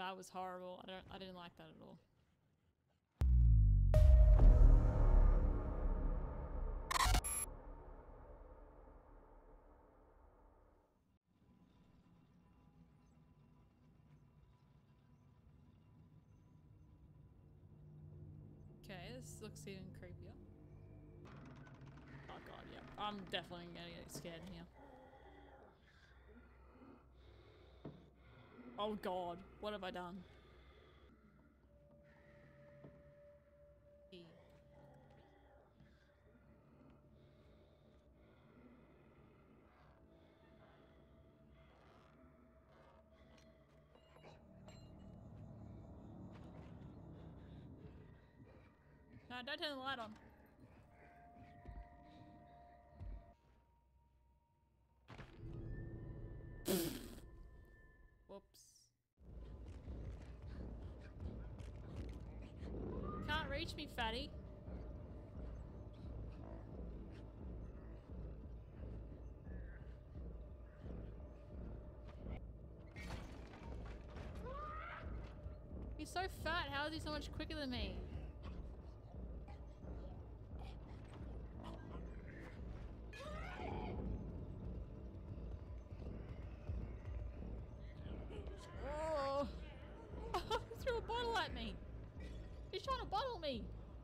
That was horrible. I didn't like that at all. Okay, this looks even creepier. Oh god, yeah. I'm definitely gonna get scared in here. Oh god, what have I done? No, don't turn the light on. Whoops. Can't reach me, fatty. He's so fat, how is he so much quicker than me? Oh! He threw a bottle at me! He's trying to bottle me!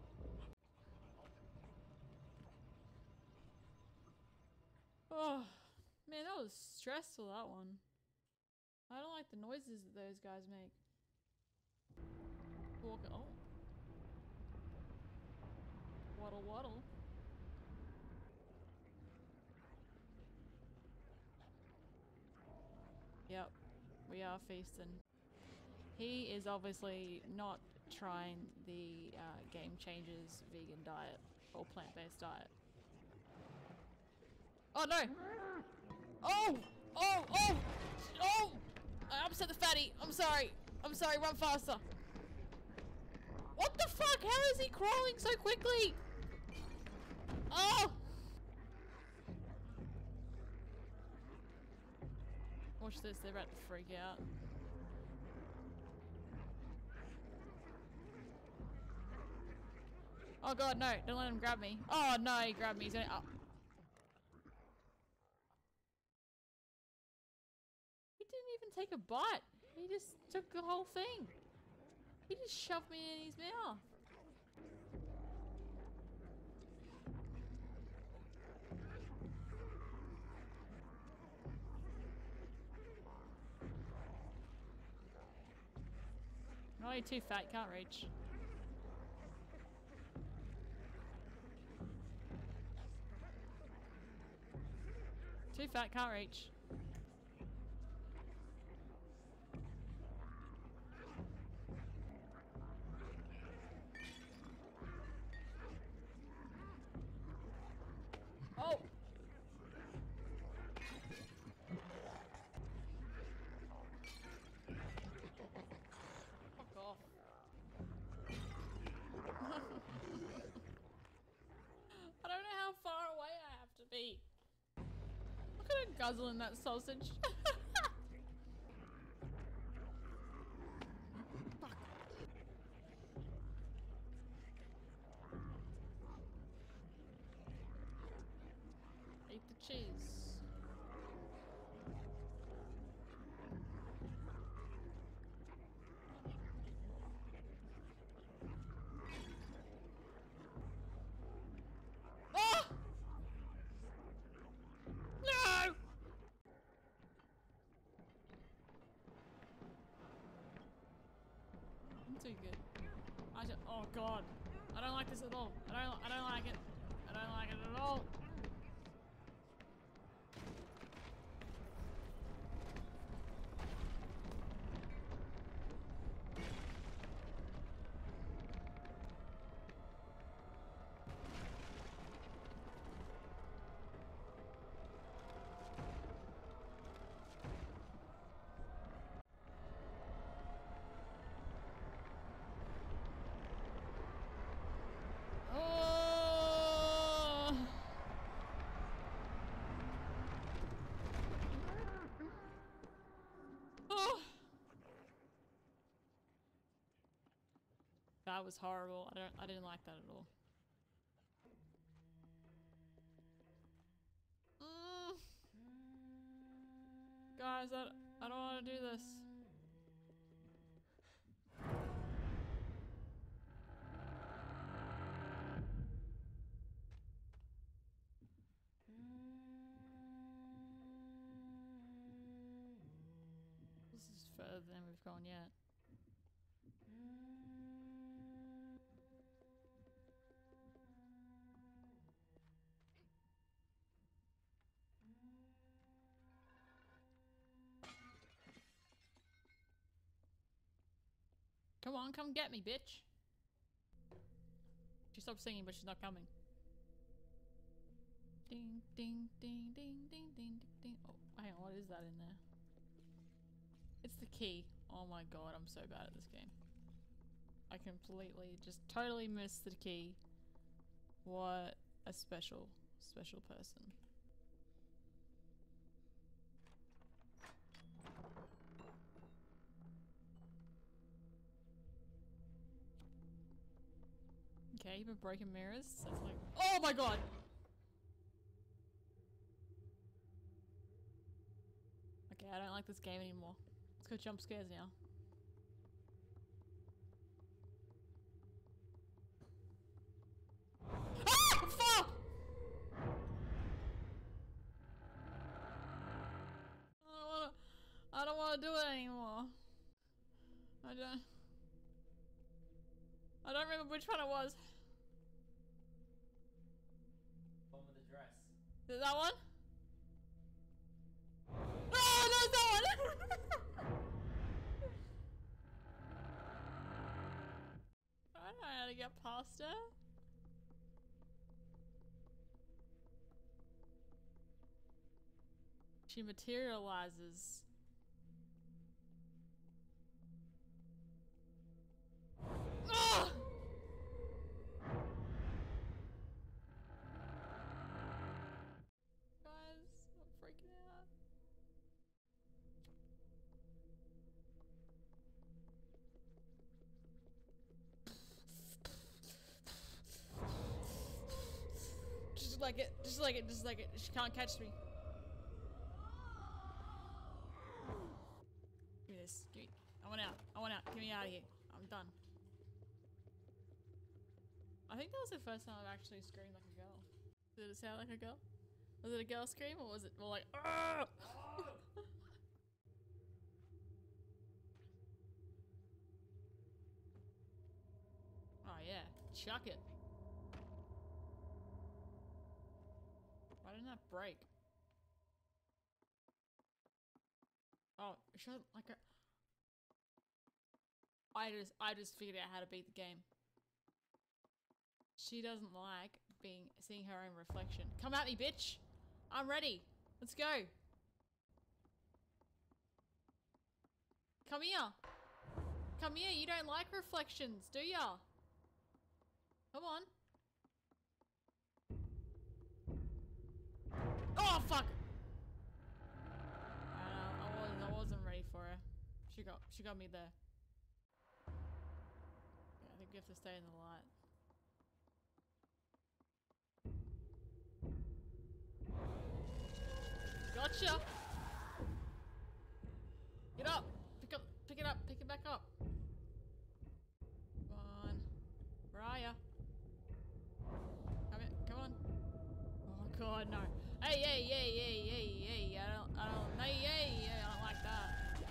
Oh, man, that was stressful, that one. I don't like the noises that those guys make. Walk it. Oh. Waddle waddle. Yep, we are feasting. He is obviously not trying the Game Changers vegan diet or plant-based diet. Oh no! Oh! Oh! Oh! Oh! I upset the fatty. I'm sorry. I'm sorry. Run faster. What the fuck? How is he crawling so quickly? Oh! Watch this. They're about to freak out. Oh god, no. Don't let him grab me. Oh no, he grabbed me. He's gonna... Oh. He didn't even take a bite. He just took the whole thing. He just shoved me in his mouth. Oh, you're too fat, can't reach. Too fat, can't reach. Oh! Fuck off. I don't know how far away I have to be. Look at her guzzling that sausage. Fuck. Eat the cheese. Oh! No! I'm too good. Oh god. I don't like this at all. I don't like it. I don't like it at all. Oh! That was horrible. I didn't like that at all. Guys, I don't want to do this. This is further than we've gone yet. Come on, come get me, bitch. She stopped singing, but she's not coming. Ding, ding, ding, ding, ding, ding, ding. Oh, hang on, what is that in there? It's the key. Oh my god, I'm so bad at this game. I completely, just totally missed the key. What a special person. Okay, you've been breaking mirrors. So it's like, oh my god! Okay, I don't like this game anymore. Let's go jump scares now. Ah! Fuck! I don't wanna do it anymore. I don't remember which one it was. One with the dress. Is it that one? Oh, no, it's that one! I don't know how to get past her. She materializes. Ah! Guys, I'm freaking out. Just like it, just like it, just like it. She can't catch me. Give me this. Give me. I want out. I want out. Get me out of here. I'm done. I think that was the first time I've actually screamed like a girl. Did it sound like a girl? Was it a girl scream or was it more like Argh! Oh yeah, chuck it. Why didn't that break? Oh, she doesn't like her. I just figured out how to beat the game. She doesn't like seeing her own reflection. Come at me, bitch! I'm ready. Let's go. Come here. Come here. You don't like reflections, do ya? Come on. Oh fuck! I wasn't ready for her. She got me there. Yeah, I think we have to stay in the light. Gotcha! Get up! Pick it up, pick it back up. Come on. Where are ya? Come on. Oh god, no. Hey, hey, hey, hey, hey, hey, I don't, hey, hey, hey, I don't like that.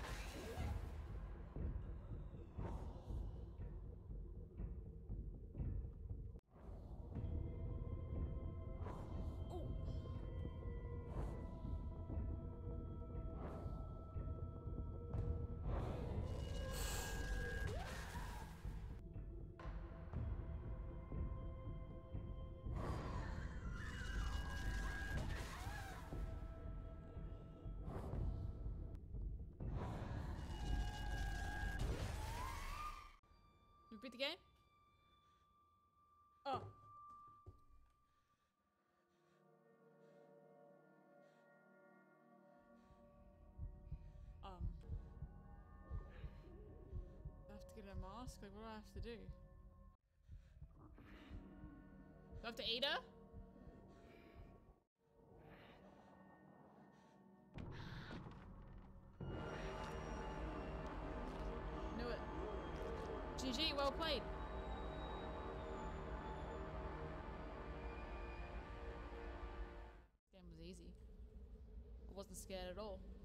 You beat the game? Oh. I have to get a mask? Like, what do I have to do? I have to eat her? Knew it. GG, well played. Game was easy. I wasn't scared at all.